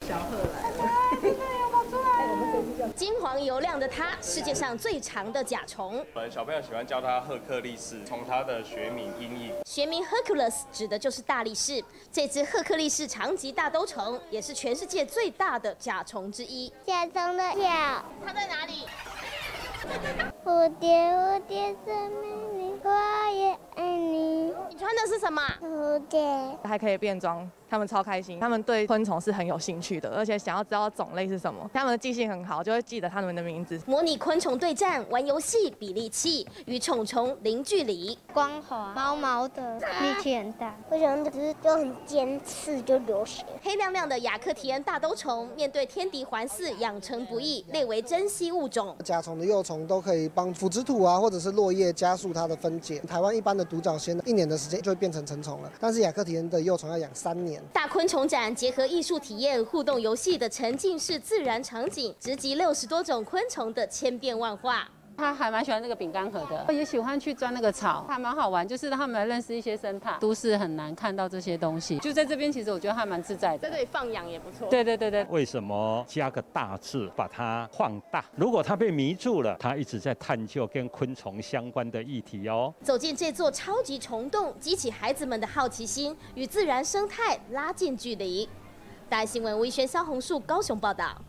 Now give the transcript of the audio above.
小鹤来了。 金黄油亮的它，世界上最长的甲虫。 小朋友喜欢叫它赫克力士，从它的学名音译。 学名 Hercules 指的就是大力士。这只赫克力士长棘大兜虫也是全世界最大的甲虫之一。 甲虫的脚， 它在哪里？ 蝴蝶，蝴蝶真美丽，我也爱你。 你穿的是什么？ 蝴蝶， 还可以变装，他们超开心。他们对昆虫是很有兴趣的，而且想要知道种类是什么。他们的记性很好，就会记得他们的名字。 模拟昆虫对战，玩游戏比力气，与虫虫零距离。 光滑，毛毛的，力气很大。我喜欢的只是就很尖刺，就流血。 黑亮亮的亚克提恩大兜虫，面对天敌环伺，养成不易，列为珍稀物种。 甲虫的幼虫都可以帮腐殖土啊，或者是落叶加速它的分解。台湾一般的独角仙1年的时间就会变成成虫了，但是亚克提恩的幼虫要养3年。 大昆虫展结合艺术体验、互动游戏的沉浸式自然场景，直击60多种昆虫的千变万化。 他还蛮喜欢那个饼干盒的，也喜欢去钻那个草，还蛮好玩，就是让他们来认识一些生态。都市很难看到这些东西，就在这边，其实我觉得还蛮自在的。 在这里放养也不错。 对对对对。 为什么加个大字把它放大？如果他被迷住了，他一直在探究跟昆虫相关的议题哦。 走进这座超级虫洞，激起孩子们的好奇心，与自然生态拉近距离。大爱新闻微宣萧红树高雄报道。